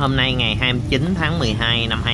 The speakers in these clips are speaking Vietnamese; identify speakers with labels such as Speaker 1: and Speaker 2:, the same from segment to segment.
Speaker 1: hôm nay ngày 29 tháng 12 năm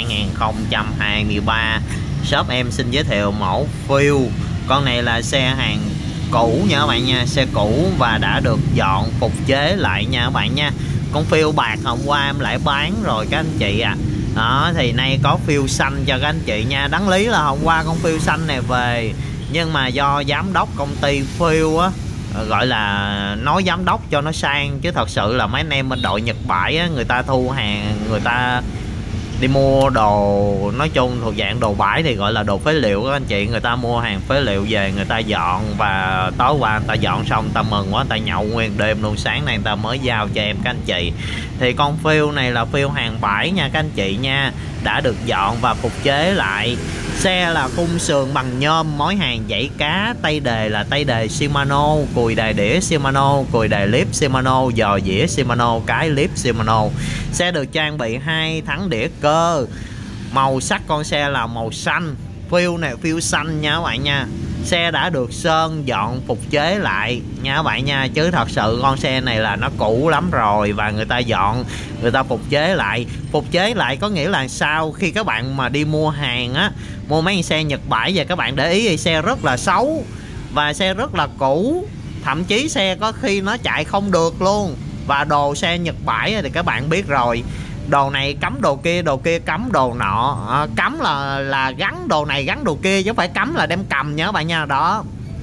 Speaker 1: 2023, shop em xin giới thiệu mẫu Phiêu. Con này là xe hàng cũ nha các bạn nha, xe cũ và đã được dọn phục chế lại nha các bạn nha. Con Phiêu bạc hôm qua em lại bán rồi các anh chị à. Đó thì nay có Phiêu xanh cho các anh chị nha. Đáng lý là hôm qua con Phiêu xanh này về, nhưng mà do giám đốc công ty Phiêu á, gọi là nói giám đốc cho nó sang, chứ thật sự là mấy anh em bên đội Nhật Bãi á, người ta thu hàng, người ta đi mua đồ nói chung thuộc dạng đồ bãi thì gọi là đồ phế liệu các anh chị. Người ta mua hàng phế liệu về, người ta dọn và tối qua người ta dọn xong, người ta mừng quá, người ta nhậu nguyên đêm luôn, sáng nay người ta mới giao cho em các anh chị. Thì con Phiêu này là Phiêu hàng bãi nha các anh chị nha, đã được dọn và phục chế lại. Xe là khung sườn bằng nhôm, mối hàng dãy cá, tay đề là tay đề Shimano, cùi đề đĩa Shimano, cùi đề clip Shimano, giò dĩa Shimano, cái clip Shimano. Xe được trang bị 2 thắng đĩa cơ. Màu sắc con xe là màu xanh. Phiêu này Phiêu xanh nha các bạn nha. Xe đã được sơn dọn phục chế lại nha các bạn nha, chứ thật sự con xe này là nó cũ lắm rồi và người ta dọn, người ta phục chế lại. Phục chế lại có nghĩa là sao? Khi các bạn mà đi mua hàng á, mua mấy xe Nhật Bãi về, các bạn để ý thì xe rất là xấu và xe rất là cũ, thậm chí xe có khi nó chạy không được luôn. Và đồ xe Nhật Bãi thì các bạn biết rồi, đồ này cắm đồ kia cắm đồ nọ, cắm là gắn đồ này gắn đồ kia, chứ không phải cắm là đem cầm nha các bạn nha. Đó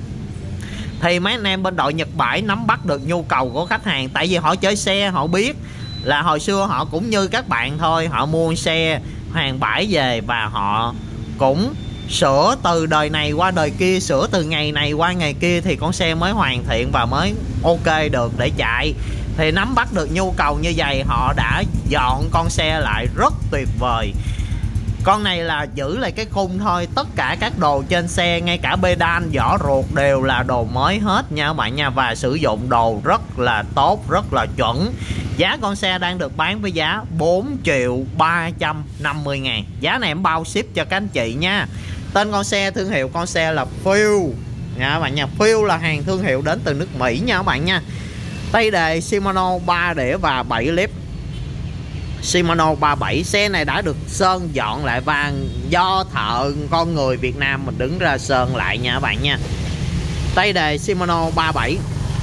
Speaker 1: thì mấy anh em bên đội Nhật Bãi nắm bắt được nhu cầu của khách hàng, tại vì họ chơi xe họ biết là hồi xưa họ cũng như các bạn thôi, họ mua xe hàng bãi về và họ cũng sửa từ đời này qua đời kia, sửa từ ngày này qua ngày kia thì con xe mới hoàn thiện và mới ok được để chạy. Thì nắm bắt được nhu cầu như vậy, họ đã dọn con xe lại rất tuyệt vời. Con này là giữ lại cái khung thôi, tất cả các đồ trên xe, ngay cả pedal, vỏ ruột đều là đồ mới hết nha các bạn nha, và sử dụng đồ rất là tốt, rất là chuẩn. Giá con xe đang được bán với giá 4.350.000. Giá này em bao ship cho các anh chị nha. Tên con xe, thương hiệu con xe là Phiêu nha các bạn nha. Phiêu là hàng thương hiệu đến từ nước Mỹ nha các bạn nha. Tay đề Shimano 3 đĩa và 7 clip Shimano 37. Xe này đã được sơn dọn lại và do thợ con người Việt Nam mình đứng ra sơn lại nha các bạn nha. Tay đề Shimano 37,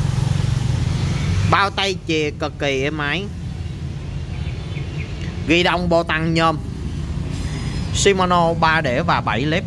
Speaker 1: bao tay chìa cực kỳ êm ái, ghi đông bô tăng nhôm. Shimano 3 đĩa và 7 clip.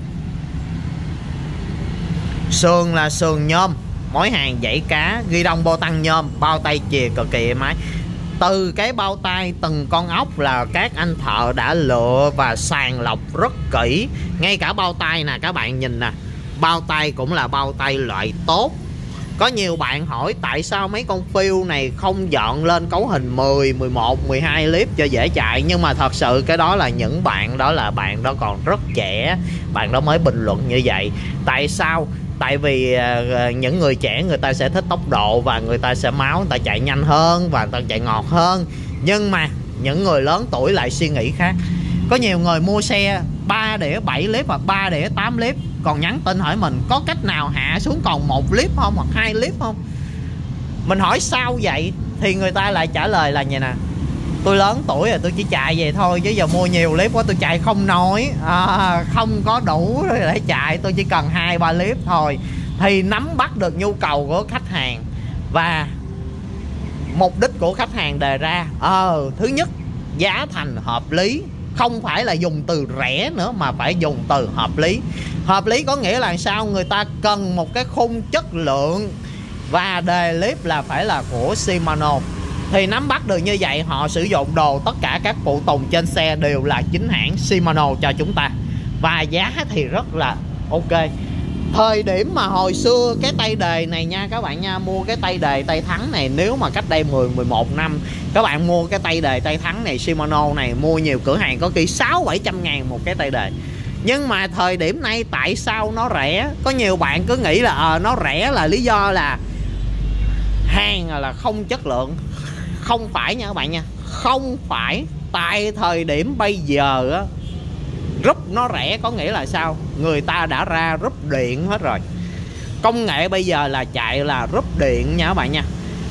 Speaker 1: Sườn là sườn nhôm, mối hàng dãy cá, ghi đông bô tăng nhôm, bao tay chìa cực kỳ êm ái. Từ cái bao tay từng con ốc là các anh thợ đã lựa và sàng lọc rất kỹ. Ngay cả bao tay nè các bạn nhìn nè, bao tay cũng là bao tay loại tốt. Có nhiều bạn hỏi tại sao mấy con Phiêu này không dọn lên cấu hình 10, 11, 12 clip cho dễ chạy. Nhưng mà thật sự cái đó là những bạn đó là bạn đó còn rất trẻ, bạn đó mới bình luận như vậy. Tại sao? Tại vì những người trẻ người ta sẽ thích tốc độ và người ta sẽ máu, người ta chạy nhanh hơn và người ta chạy ngọt hơn. Nhưng mà những người lớn tuổi lại suy nghĩ khác. Có nhiều người mua xe 3 đĩa 7 clip hoặc 3 đĩa 8 clip, còn nhắn tin hỏi mình có cách nào hạ xuống còn 1 clip không hoặc 2 clip không. Mình hỏi sao vậy thì người ta lại trả lời là vậy nè: tôi lớn tuổi rồi, tôi chỉ chạy vậy thôi, chứ giờ mua nhiều clip quá tôi chạy không nổi, không có đủ để chạy, tôi chỉ cần 2-3 clip thôi. Thì nắm bắt được nhu cầu của khách hàng và mục đích của khách hàng đề ra. Thứ nhất, giá thành hợp lý, không phải là dùng từ rẻ nữa mà phải dùng từ hợp lý. Hợp lý có nghĩa là sao? Người ta cần một cái khung chất lượng và đề clip là phải là của Shimano. Thì nắm bắt được như vậy, họ sử dụng đồ, tất cả các phụ tùng trên xe đều là chính hãng Shimano cho chúng ta. Và giá thì rất là ok. Thời điểm mà hồi xưa cái tay đề này nha các bạn nha, mua cái tay đề tay thắng này, nếu mà cách đây 10-11 năm các bạn mua cái tay đề tay thắng này Shimano này, mua nhiều cửa hàng có khi 600-700 ngàn một cái tay đề. Nhưng mà thời điểm này tại sao nó rẻ? Có nhiều bạn cứ nghĩ là nó rẻ là lý do là hàng là không chất lượng. Không phải nha các bạn nha, không phải. Tại thời điểm bây giờ á, rúp nó rẻ có nghĩa là sao? Người ta đã ra rúp điện hết rồi. Công nghệ bây giờ là chạy là rúp điện nha các bạn nha.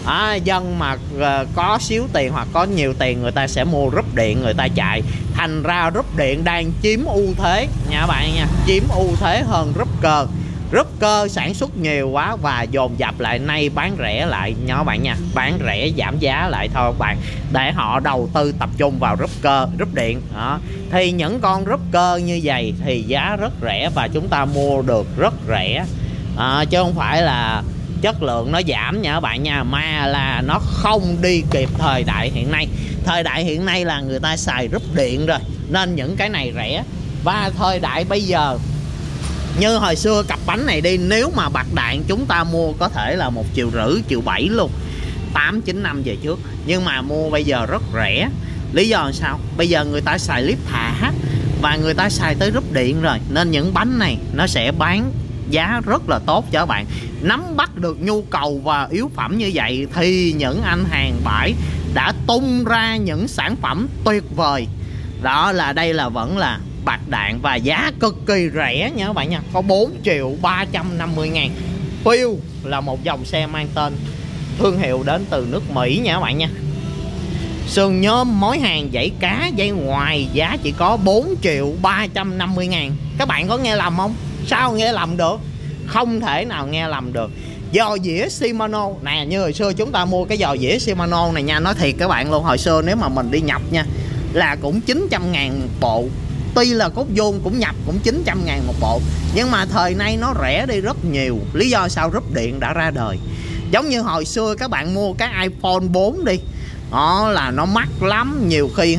Speaker 1: Dân mà có xíu tiền hoặc có nhiều tiền người ta sẽ mua group điện người ta chạy, thành ra group điện đang chiếm ưu thế nha các bạn nha, chiếm ưu thế hơn group cơ. Group cơ sản xuất nhiều quá và dồn dập lại, nay bán rẻ lại nha các bạn nha, bán rẻ giảm giá lại thôi các bạn, để họ đầu tư tập trung vào group cơ, group điện đó. Thì những con group cơ như vậy thì giá rất rẻ và chúng ta mua được rất rẻ, chứ không phải là chất lượng nó giảm nha các bạn nha, mà là nó không đi kịp thời đại hiện nay. Thời đại hiện nay là người ta xài group điện rồi nên những cái này rẻ. Và thời đại bây giờ như hồi xưa cặp bánh này đi, nếu mà bạc đạn chúng ta mua có thể là 1,5 triệu, 1,7 triệu luôn, 8-9 năm về trước. Nhưng mà mua bây giờ rất rẻ. Lý do là sao? Bây giờ người ta xài clip thả và người ta xài tới group điện rồi, nên những bánh này nó sẽ bán giá rất là tốt cho các bạn. Nắm bắt được nhu cầu và yếu phẩm như vậy thì những anh hàng bãi đã tung ra những sản phẩm tuyệt vời. Đó là đây là vẫn là bạc đạn và giá cực kỳ rẻ nha các bạn nha, có 4.350.000. Phiêu là một dòng xe mang tên thương hiệu đến từ nước Mỹ nha các bạn nha. Sườn nhôm mối hàng dãy cá dây ngoài giá chỉ có 4.350.000. Các bạn có nghe lầm không? Sao nghe lầm được? Không thể nào nghe lầm được. Giò dĩa Shimano nè, như hồi xưa chúng ta mua cái giò dĩa Shimano này nha, nói thiệt các bạn luôn, hồi xưa nếu mà mình đi nhập nha là cũng 900.000 một bộ. Tuy là cốt vuông cũng nhập cũng 900.000 một bộ, nhưng mà thời nay nó rẻ đi rất nhiều. Lý do sao? Group điện đã ra đời. Giống như hồi xưa các bạn mua cái iPhone 4 đi, đó là nó mắc lắm, nhiều khi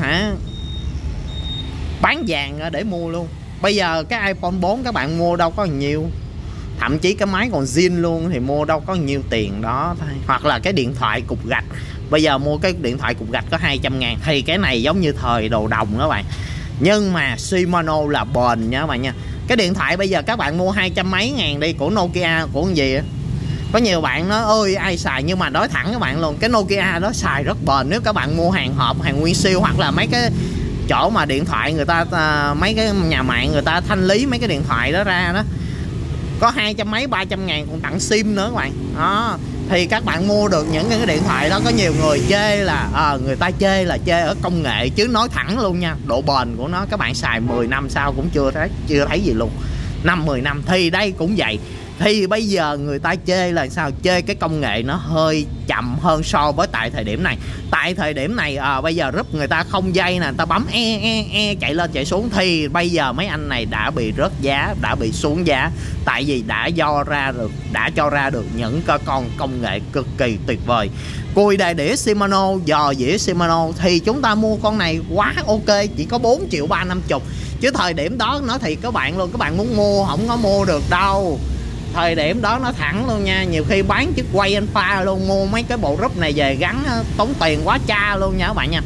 Speaker 1: bán vàng ra để mua luôn. Bây giờ cái iPhone 4 các bạn mua đâu có nhiều, thậm chí cái máy còn zin luôn thì mua đâu có nhiều tiền đó thôi. Hoặc là cái điện thoại cục gạch, bây giờ mua cái điện thoại cục gạch có 200.000, thì cái này giống như thời đồ đồng các bạn. Nhưng mà Shimano là bền nha các bạn nha. Cái điện thoại bây giờ các bạn mua 200 mấy ngàn đi, của Nokia, của cái gì á, có nhiều bạn nói ơi ai xài, nhưng mà nói thẳng các bạn luôn, cái Nokia đó xài rất bền. Nếu các bạn mua hàng hộp, hàng nguyên siêu, hoặc là mấy cái chỗ mà điện thoại người ta, mấy cái nhà mạng người ta thanh lý mấy cái điện thoại đó ra đó, có 200 mấy 300.000 còn tặng sim nữa các bạn đó. Thì các bạn mua được những cái điện thoại đó. Có nhiều người chê là người ta chê là chê ở công nghệ, chứ nói thẳng luôn nha, độ bền của nó các bạn xài 10 năm sau cũng chưa thấy gì luôn, 5-10 năm. Thì đây cũng vậy. Thì bây giờ người ta chê là sao? Chê cái công nghệ nó hơi chậm hơn so với tại thời điểm này. Tại thời điểm này bây giờ group người ta không dây nè, người ta bấm chạy lên chạy xuống, thì bây giờ mấy anh này đã bị rớt giá, đã bị xuống giá. Tại vì đã cho ra được những con công nghệ cực kỳ tuyệt vời. Cùi đề đĩa Shimano, giò dĩa Shimano thì chúng ta mua con này quá ok, chỉ có 4.350.000. Chứ thời điểm đó nói thiệt các bạn luôn, các bạn muốn mua không có mua được đâu. Thời điểm đó nó thẳng luôn nha, nhiều khi bán chiếc quay alpha luôn, mua mấy cái bộ group này về gắn tốn tiền quá cha luôn nha các bạn nha.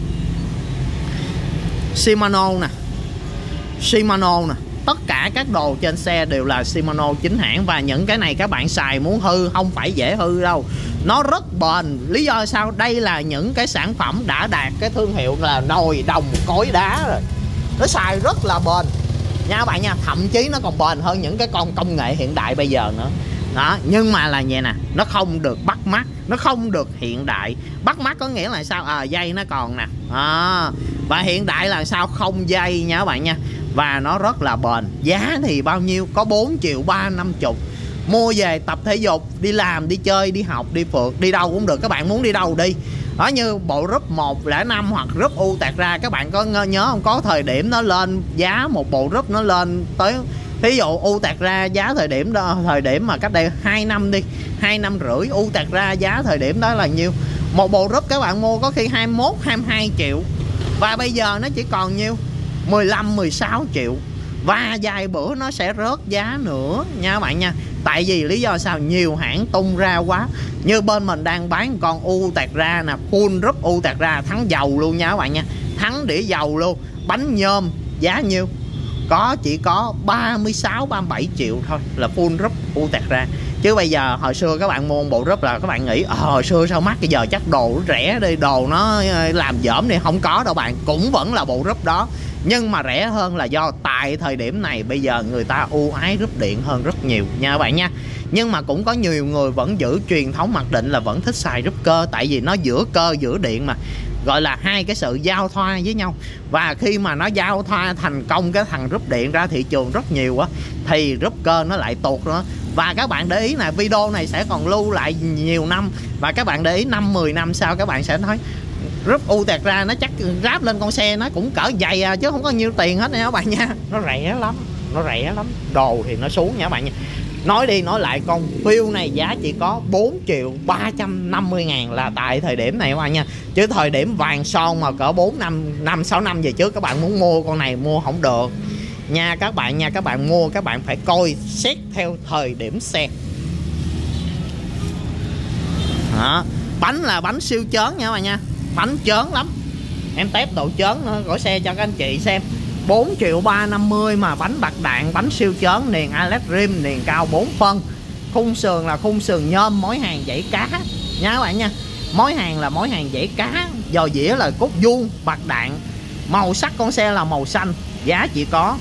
Speaker 1: Shimano nè, tất cả các đồ trên xe đều là Shimano chính hãng. Và những cái này các bạn xài muốn hư không phải dễ hư đâu, nó rất bền. Lý do sao? Đây là những cái sản phẩm đã đạt cái thương hiệu là nồi đồng cối đá rồi, nó xài rất là bền nha các bạn nha. Thậm chí nó còn bền hơn những cái con công nghệ hiện đại bây giờ nữa đó. Nhưng mà là vậy nè, nó không được bắt mắt, nó không được hiện đại. Bắt mắt có nghĩa là sao? Dây nó còn nè, và hiện đại là sao? Không dây nha các bạn nha. Và nó rất là bền. Giá thì bao nhiêu? Có 4.350.000. Mua về tập thể dục, đi làm, đi chơi, đi học, đi phượt, đi đâu cũng được. Các bạn muốn đi đâu đi đó. Như bộ group 105 hoặc group U tạt ra, các bạn có nhớ không? Có thời điểm nó lên giá một bộ group nó lên tới, ví dụ U tạt ra giá thời điểm đó, thời điểm mà cách đây 2 năm đi, 2 năm rưỡi, U tạt ra giá thời điểm đó là nhiêu? Một bộ group các bạn mua có khi 21-22 triệu, và bây giờ nó chỉ còn nhiêu? 15-16 triệu. Và vài bữa nó sẽ rớt giá nữa nha các bạn nha. Tại vì lý do sao? Nhiều hãng tung ra quá. Như bên mình đang bán con U tạt ra nè, full group U tạt ra, thắng dầu luôn nha các bạn nha, thắng đĩa dầu luôn. Bánh nhôm giá nhiêu? Chỉ có 36-37 triệu thôi là full group U tạt ra. Chứ bây giờ hồi xưa các bạn mua bộ rúp là các bạn nghĩ hồi xưa sao mắc, bây giờ chắc đồ rẻ đi, đồ nó làm dởm đi. Không có đâu bạn, cũng vẫn là bộ rúp đó, nhưng mà rẻ hơn là do tại thời điểm này bây giờ người ta ưu ái rúp điện hơn rất nhiều nha các bạn nha. Nhưng mà cũng có nhiều người vẫn giữ truyền thống mặc định là vẫn thích xài rúp cơ, tại vì nó giữa cơ giữa điện mà, gọi là hai cái sự giao thoa với nhau. Và khi mà nó giao thoa thành công cái thằng rúp điện ra thị trường rất nhiều á, thì rúp cơ nó lại tuột nữa. Và các bạn để ý là video này sẽ còn lưu lại nhiều năm, và các bạn để ý 5-10 năm sau các bạn sẽ nói rúp U tẹt ra nó chắc ráp lên con xe nó cũng cỡ dày à, chứ không có nhiêu tiền hết nha các bạn nha. Nó rẻ lắm, nó rẻ lắm, đồ thì nó xuống nha các bạn nha. Nói đi nói lại, con phiêu này giá chỉ có 4.350.000 là tại thời điểm này các bạn nha. Chứ thời điểm vàng son mà cỡ 4-5-6 năm về trước các bạn muốn mua con này mua không được nha các bạn nha. Các bạn mua các bạn phải coi xét theo thời điểm xe đó. Bánh là bánh siêu chớn nha các bạn nha, bánh chớn lắm. Em test độ chớn của xe cho các anh chị xem. 4.350.000 mà bánh bạc đạn, bánh siêu chớn, niền Alex rim, niền cao 4 phân. Khung sườn là khung sườn nhôm, mối hàng dãy cá nha các bạn nha. Mối hàng là mối hàng dãy cá, giò dĩa là cốt vuông bạc đạn. Màu sắc con xe là màu xanh. Giá chỉ có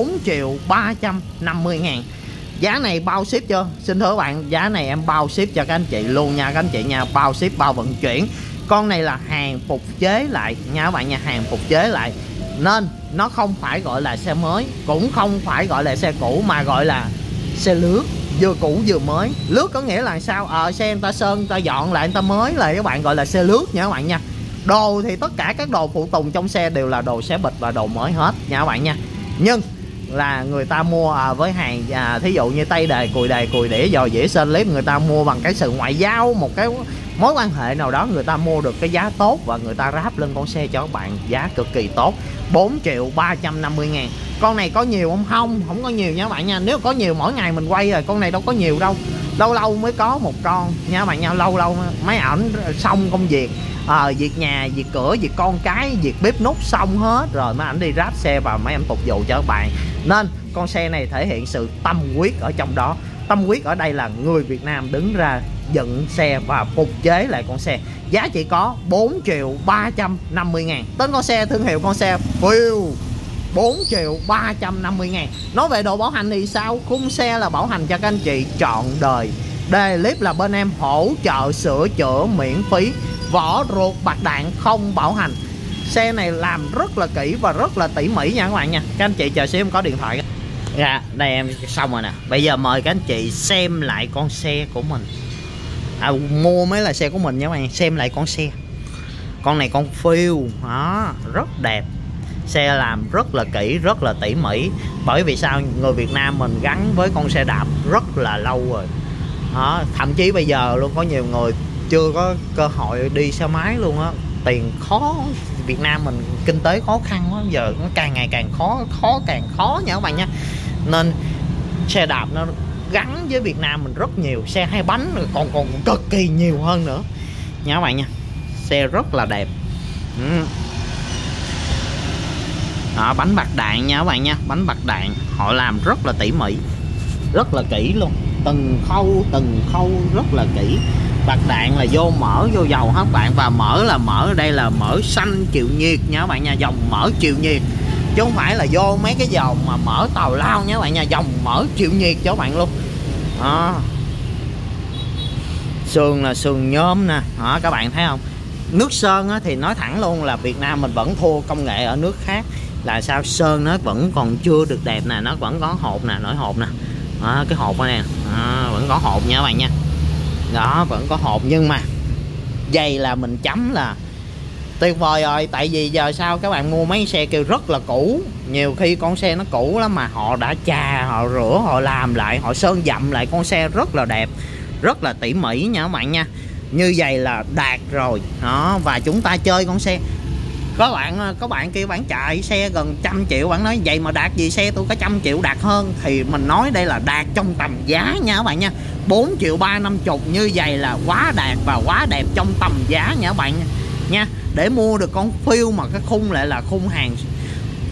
Speaker 1: 4.350.000. Giá này bao ship chưa? Xin thưa các bạn, giá này em bao ship cho các anh chị luôn nha các anh chị nha. Bao ship, bao vận chuyển. Con này là hàng phục chế lại nha các bạn nha, hàng phục chế lại. Nên nó không phải gọi là xe mới, cũng không phải gọi là xe cũ, mà gọi là xe lướt, vừa cũ vừa mới. Lướt có nghĩa là sao? Xe người ta sơn, người ta dọn lại, người ta mới lại, các bạn gọi là xe lướt nha các bạn nha. Đồ thì tất cả các đồ phụ tùng trong xe đều là đồ xé bịch và đồ mới hết nha các bạn nha. Nhưng là người ta mua với hàng thí dụ như tay đề, cùi đĩa, giò dĩa, sơn clip, người ta mua bằng cái sự ngoại giao, một cái mối quan hệ nào đó, người ta mua được cái giá tốt và người ta ráp lên con xe cho các bạn giá cực kỳ tốt. 4.350.000. Con này có nhiều không? Không có nhiều nha các bạn nha. Nếu có nhiều mỗi ngày mình quay rồi, con này đâu có nhiều đâu, lâu lâu mới có một con nha các bạn nha. Lâu lâu mấy ảnh xong công việc, việc nhà, việc cửa, việc con cái, việc bếp nút xong hết rồi mấy ảnh đi ráp xe và mấy em phục vụ cho các bạn. Nên con xe này thể hiện sự tâm huyết ở trong đó. Tâm huyết ở đây là người Việt Nam đứng ra dựng xe và phục chế lại con xe. Giá chỉ có 4.350.000. Tên con xe, thương hiệu con xe Phiêu, 4.350.000. Nói về độ bảo hành thì sao? Khung xe là bảo hành cho các anh chị trọn đời. Đề clip là bên em hỗ trợ sửa chữa miễn phí. Vỏ ruột bạc đạn không bảo hành. Xe này làm rất là kỹ và rất là tỉ mỉ nha các bạn nha. Các anh chị chờ xíu em có điện thoại. Dạ, đây em xong rồi nè. Bây giờ mời các anh chị xem lại con xe của mình. Mua mới là xe của mình nha các bạn. Xem lại con xe. Con này con Phiêu đó, rất đẹp. Xe làm rất là kỹ, rất là tỉ mỉ. Bởi vì sao? Người Việt Nam mình gắn với con xe đạp rất là lâu rồi đó. Thậm chí bây giờ luôn có nhiều người chưa có cơ hội đi xe máy luôn á. Tiền khó, Việt Nam mình kinh tế khó khăn quá, giờ nó càng ngày càng khó càng khó nha các bạn nha. Nên xe đạp nó gắn với Việt Nam mình rất nhiều. Xe hai bánh còn cực kỳ nhiều hơn nữa nha các bạn nha. Xe rất là đẹp. Đó, bánh bạc đạn nha các bạn nha. Bánh bạc đạn họ làm rất là tỉ mỉ, rất là kỹ luôn. Từng khâu rất là kỹ. Bạc đạn là vô mỡ vô dầu hết bạn. Và mỡ là mỡ ở đây là mỡ xanh chịu nhiệt nha các bạn nha. Dòng mỡ chịu nhiệt, chứ không phải là vô mấy cái dòng mà mỡ tào lao nha các bạn nha. Dòng mỡ chịu nhiệt cho các bạn luôn đó. Sườn là sườn nhôm nè đó, các bạn thấy không? Nước sơn á, thì nói thẳng luôn là Việt Nam mình vẫn thua công nghệ ở nước khác. Là sao? Sơn nó vẫn còn chưa được đẹp nè. Nó vẫn có hột nè, nổi hột nè đó, cái hột đó nè đó, vẫn có hột nha các bạn nha. Đó, vẫn có hột. Nhưng mà dây là mình chấm là tuyệt vời rồi. Tại vì giờ sao các bạn mua mấy xe kêu rất là cũ. Nhiều khi con xe nó cũ lắm mà họ đã chà, họ rửa, họ làm lại, họ sơn dặm lại con xe rất là đẹp, rất là tỉ mỉ nha các bạn nha. Như vậy là đạt rồi đó. Và chúng ta chơi con xe, có bạn kêu bạn chạy xe gần 100 triệu, bạn nói vậy mà đạt gì, xe tôi có 100 triệu đạt hơn. Thì mình nói đây là đạt trong tầm giá nha các bạn nha. 4.350.000 như vậy là quá đạt và quá đẹp trong tầm giá nha các bạn nha. Để mua được con Phiêu mà cái khung lại là khung hàng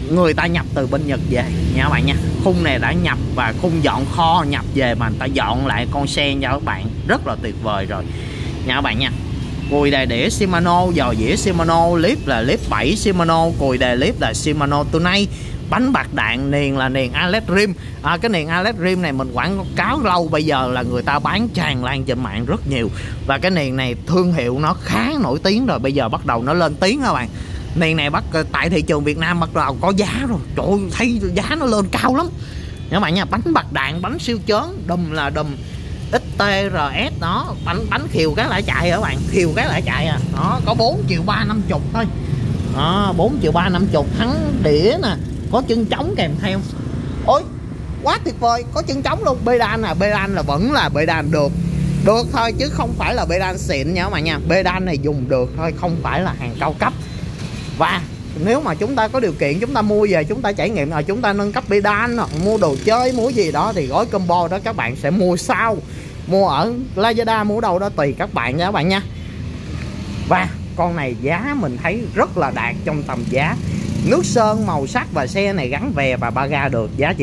Speaker 1: người ta nhập từ bên Nhật về nha các bạn nha. Khung này đã nhập và khung dọn kho nhập về mà người ta dọn lại con sen cho các bạn, rất là tuyệt vời rồi nha các bạn nha. Cùi đề đĩa Shimano, giò dĩa Shimano, clip là clip 7 Shimano, cùi đề clip là Shimano Tunai, bánh bạc đạn, niền là niền Alex Rim. Cái niền Alex Rim này mình quảng cáo lâu, bây giờ là người ta bán tràn lan trên mạng rất nhiều, và cái niền này thương hiệu nó khá nổi tiếng rồi, bây giờ bắt đầu nó lên tiếng các bạn. Niền này tại thị trường Việt Nam bắt đầu có giá rồi, trời ơi, thấy giá nó lên cao lắm các bạn nha. Bánh bạc đạn, bánh siêu chớn, đùm là đùm XTRS đó, bánh khiều cái lại chạy các bạn, khiều cái lại chạy đó, có 4.350.000 thôi đó, 4.350.000. Thắng đĩa nè, có chân trống kèm theo. Ôi quá tuyệt vời, có chân trống luôn. Pedal là vẫn là pedal được thôi, chứ không phải là pedal xịn nha các bạn nha. Pedal này dùng được thôi, không phải là hàng cao cấp. Và nếu mà chúng ta có điều kiện chúng ta mua về chúng ta trải nghiệm, chúng ta nâng cấp pedal, mua đồ chơi, mua gì đó thì gói combo đó các bạn sẽ mua sau, mua ở Lazada, mua đâu đó tùy các bạn nha các bạn nha. Và con này giá mình thấy rất là đạt trong tầm giá. Nước sơn, màu sắc và xe này gắn về và ba ga được, giá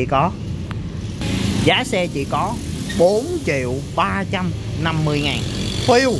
Speaker 1: xe chỉ có 4.350.000. Phiêu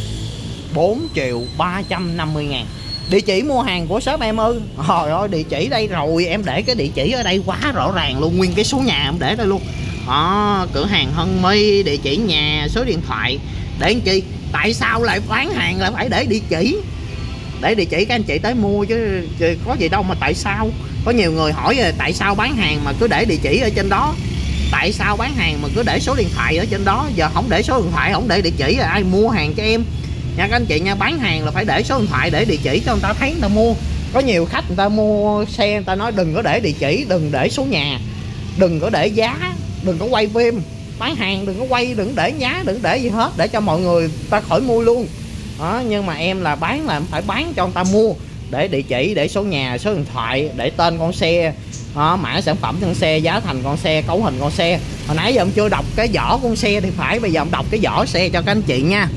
Speaker 1: 4.350.000. Địa chỉ mua hàng của shop em ơi, trời ơi, địa chỉ đây rồi, em để cái địa chỉ ở đây quá rõ ràng luôn, nguyên cái số nhà em để đây luôn. Cửa hàng Hân My, địa chỉ nhà, số điện thoại. Để làm chi? Tại sao lại bán hàng là phải để địa chỉ? Để địa chỉ các anh chị tới mua chứ có gì đâu mà tại sao. Có nhiều người hỏi rồi, tại sao bán hàng mà cứ để địa chỉ ở trên đó, tại sao bán hàng mà cứ để số điện thoại ở trên đó. Giờ không để số điện thoại, không để địa chỉ là ai mua hàng cho em nha các anh chị nha. Bán hàng là phải để số điện thoại, để địa chỉ cho người ta thấy người ta mua. Có nhiều khách người ta mua xe, người ta nói đừng có để địa chỉ, đừng để số nhà, đừng có để giá, đừng có quay phim. Bán hàng đừng có quay, đừng để giá, đừng để gì hết, để cho mọi người ta khỏi mua luôn đó. Nhưng mà em là bán là phải bán cho người ta mua, để địa chỉ, để số nhà, số điện thoại, để tên con xe, mã sản phẩm con xe, giá thành con xe, cấu hình con xe. Hồi nãy giờ em chưa đọc cái vỏ con xe thì phải, bây giờ em đọc cái vỏ xe cho các anh chị nha.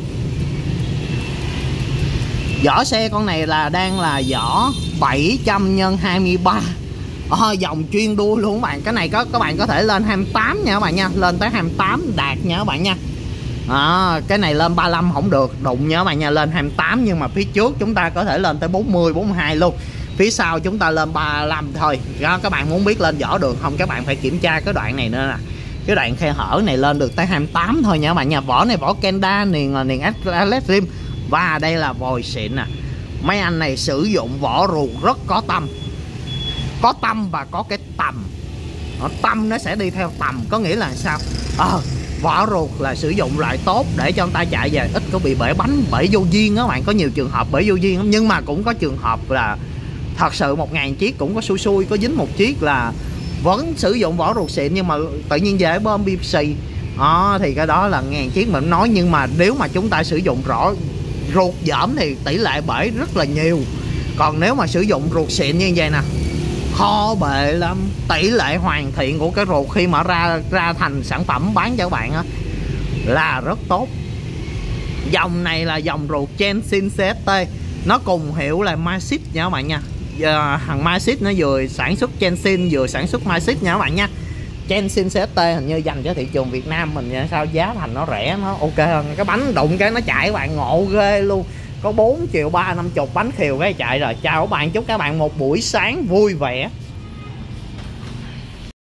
Speaker 1: Vỏ xe con này là đang là vỏ 700x23, dòng chuyên đua luôn các bạn. Cái này các bạn có thể lên 28 nha các bạn nha, lên tới 28 đạt nha các bạn nha. Cái này lên 35 không được, đụng nha các bạn nha, lên 28, nhưng mà phía trước chúng ta có thể lên tới 40, 42 luôn. Phía sau chúng ta lên 35 thôi. Các bạn muốn biết lên vỏ được không, các bạn phải kiểm tra cái đoạn này nữa nè. Cái đoạn khe hở này lên được tới 28 thôi nha các bạn nha. Vỏ này vỏ Kenda, niền là niền Alex Rim. Và đây là vòi xịn nè. Mấy anh này sử dụng vỏ ruột rất có tâm. Có tâm và có cái tầm. Tâm nó sẽ đi theo tầm, có nghĩa là sao? Vỏ ruột là sử dụng loại tốt để cho người ta chạy về ít có bị bể bánh, bể vô duyên đó các bạn. Có nhiều trường hợp bể vô duyên, nhưng mà cũng có trường hợp là thật sự 1.000 chiếc cũng có xui có dính một chiếc là vẫn sử dụng vỏ ruột xịn nhưng mà tự nhiên dễ bơm BBC. Thì cái đó là 1.000 chiếc mình nói. Nhưng mà nếu mà chúng ta sử dụng ruột dởm thì tỷ lệ bể rất là nhiều. Còn nếu mà sử dụng ruột xịn như vậy nè, khó bể lắm. Tỷ lệ hoàn thiện của cái ruột khi mà ra thành sản phẩm bán cho các bạn á là rất tốt. Dòng này là dòng ruột Jensen CST, nó cùng hiệu là Masit nha các bạn nha. Thằng Masit nó vừa sản xuất Jensen vừa sản xuất Masit nha các bạn nha. Jensen CST hình như dành cho thị trường Việt Nam mình sao giá thành nó rẻ, nó ok hơn. Cái bánh đụng cái nó chạy các bạn, ngộ ghê luôn. Có 4.350.000 bánh khiều cái chạy rồi. Chào các bạn, chúc các bạn một buổi sáng vui vẻ.